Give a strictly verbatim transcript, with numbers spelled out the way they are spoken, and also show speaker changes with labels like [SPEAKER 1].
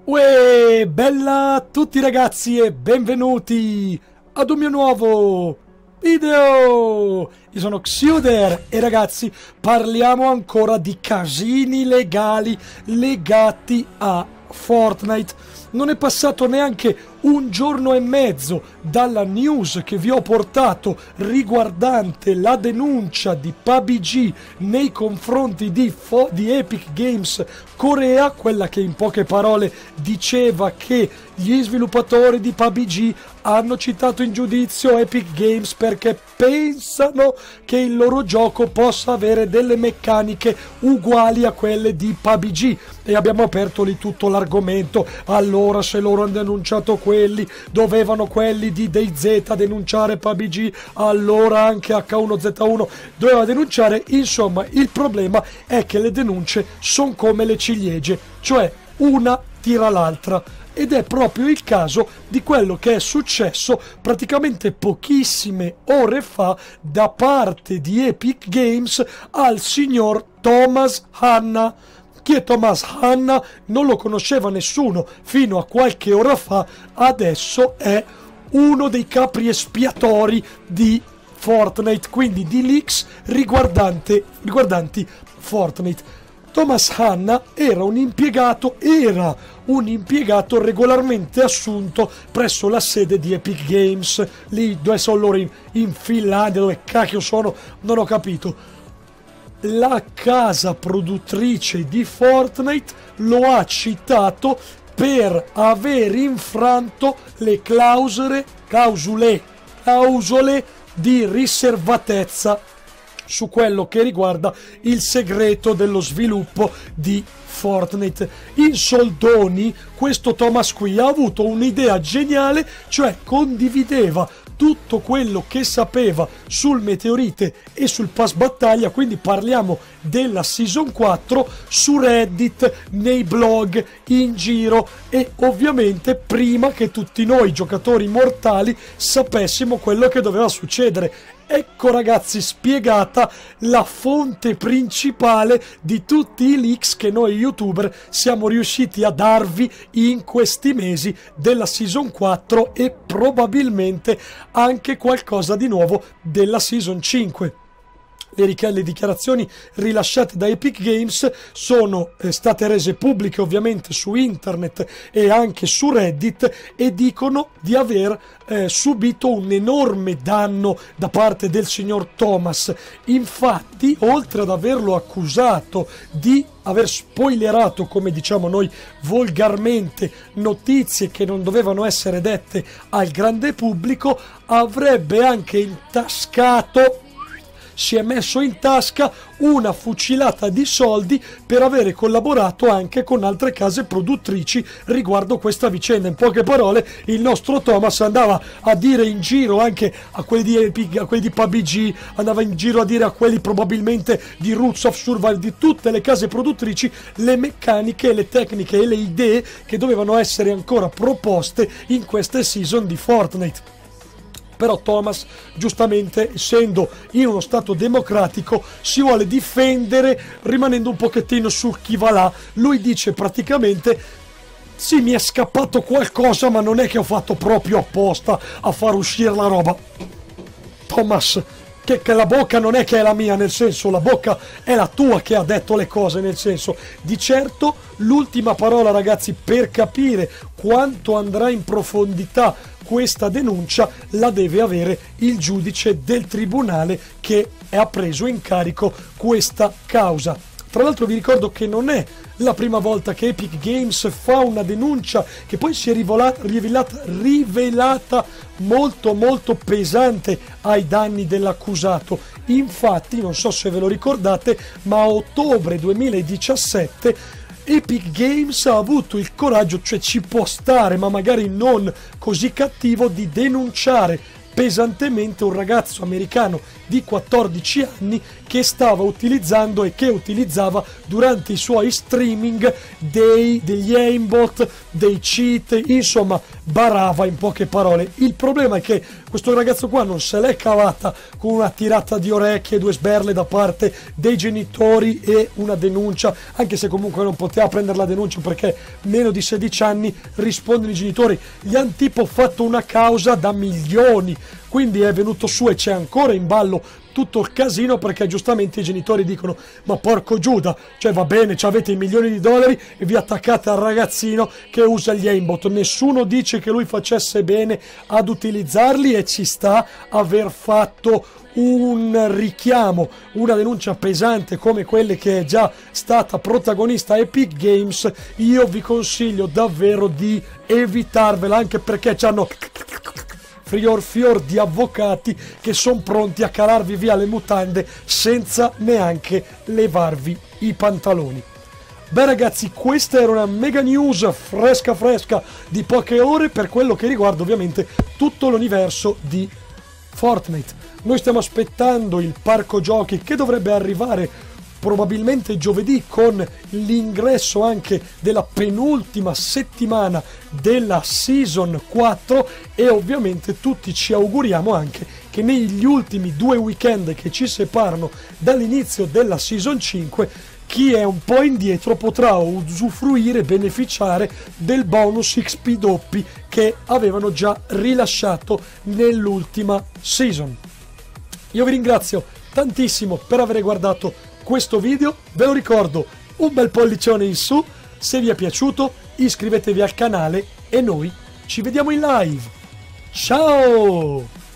[SPEAKER 1] Uè, bella a tutti ragazzi e benvenuti ad un mio nuovo video! Io sono Xuder e ragazzi parliamo ancora di casini legali legati a Fortnite. Non è passato neanche un giorno e mezzo dalla news che vi ho portato riguardante la denuncia di P U B G nei confronti di, Fo di Epic Games Corea, quella che in poche parole diceva che gli sviluppatori di P U B G hanno citato in giudizio Epic Games perché pensano che il loro gioco possa avere delle meccaniche uguali a quelle di P U B G, e abbiamo aperto lì tutto l'argomento. Allora, se loro hanno denunciato quelli, dovevano quelli di DayZ denunciare P U B G, allora anche acca uno zeta uno doveva denunciare. Insomma, il problema è che le denunce sono come le ciliegie, cioè una tira l'altra. Ed è proprio il caso di quello che è successo praticamente pochissime ore fa da parte di Epic Games al signor Thomas Hanna. Chi è Thomas Hanna? Non lo conosceva nessuno fino a qualche ora fa, adesso è uno dei capri espiatori di Fortnite, quindi di leaks riguardante, riguardanti Fortnite. Thomas Hanna era un impiegato, era un impiegato regolarmente assunto presso la sede di Epic Games, lì dove sono loro, in, in Finlandia, dove cacchio sono, non ho capito. La casa produttrice di Fortnite lo ha citato per aver infranto le clausole, clausole, clausole di riservatezza su quello che riguarda il segreto dello sviluppo di Fortnite. In soldoni, questo Thomas qui ha avuto un'idea geniale, cioè condivideva tutto quello che sapeva sul Meteorite e sul pass battaglia, quindi parliamo della season quattro, su Reddit, nei blog, in giro, e ovviamente prima che tutti noi giocatori mortali sapessimo quello che doveva succedere. Ecco ragazzi spiegata la fonte principale di tutti i leaks che noi youtuber siamo riusciti a darvi in questi mesi della season quattro e probabilmente anche qualcosa di nuovo della season cinque. Le, le dichiarazioni rilasciate da Epic Games sono eh, state rese pubbliche ovviamente su internet e anche su Reddit, e dicono di aver eh, subito un enorme danno da parte del signor Thomas. Infatti, oltre ad averlo accusato di aver spoilerato, come diciamo noi volgarmente, notizie che non dovevano essere dette al grande pubblico, avrebbe anche intascato si è messo in tasca una fucilata di soldi per avere collaborato anche con altre case produttrici riguardo questa vicenda. In poche parole, il nostro Thomas andava a dire in giro anche a quelli di Epic, a quelli di P U B G, andava in giro a dire a quelli probabilmente di Roots of Survival, di tutte le case produttrici, le meccaniche, le tecniche e le idee che dovevano essere ancora proposte in queste season di Fortnite. Però Thomas, giustamente, essendo in uno stato democratico, si vuole difendere rimanendo un pochettino sul chi va là. Lui dice praticamente: sì, mi è scappato qualcosa, ma non è che ho fatto proprio apposta a far uscire la roba. Thomas, che, che la bocca non è che è la mia, nel senso, la bocca è la tua che ha detto le cose, nel senso, di certo l'ultima parola ragazzi per capire quanto andrà in profondità questa denuncia la deve avere il giudice del tribunale che ha preso in carico questa causa. Tra l'altro vi ricordo che non è la prima volta che Epic Games fa una denuncia che poi si è rivelata, rivelata, rivelata molto molto pesante ai danni dell'accusato. Infatti, non so se ve lo ricordate, ma a ottobre duemiladiciassette Epic Games ha avuto il coraggio, cioè ci può stare, ma magari non così cattivo, di denunciare pesantemente un ragazzo americano di quattordici anni che stava utilizzando e che utilizzava durante i suoi streaming dei, degli aimbot, dei cheat, insomma barava in poche parole. Il problema è che questo ragazzo qua non se l'è cavata con una tirata di orecchie, due sberle da parte dei genitori e una denuncia, anche se comunque non poteva prendere la denuncia perché meno di sedici anni, rispondono i genitori. Gli hanno tipo fatto una causa da milioni, quindi è venuto su e c'è ancora in ballo tutto il casino perché giustamente i genitori dicono: ma porco Giuda, cioè va bene, avete i milioni di dollari e vi attaccate al ragazzino che usa gli aimbot. Nessuno dice che lui facesse bene ad utilizzarli e ci sta aver fatto un richiamo, una denuncia pesante come quelle che è già stata protagonista Epic Games. Io vi consiglio davvero di evitarvela, anche perché c'hanno fior fior di avvocati che sono pronti a calarvi via le mutande senza neanche levarvi i pantaloni. Beh ragazzi, questa era una mega news fresca fresca di poche ore per quello che riguarda ovviamente tutto l'universo di Fortnite. Noi stiamo aspettando il parco giochi che dovrebbe arrivare probabilmente giovedì, con l'ingresso anche della penultima settimana della Season quattro, e ovviamente tutti ci auguriamo anche che negli ultimi due weekend che ci separano dall'inizio della Season cinque chi è un po' indietro potrà usufruire e beneficiare del bonus X P doppi che avevano già rilasciato nell'ultima season. Io vi ringrazio tantissimo per aver guardato questo video, ve lo ricordo, un bel pollicione in su, se vi è piaciuto iscrivetevi al canale e noi ci vediamo in live. Ciao!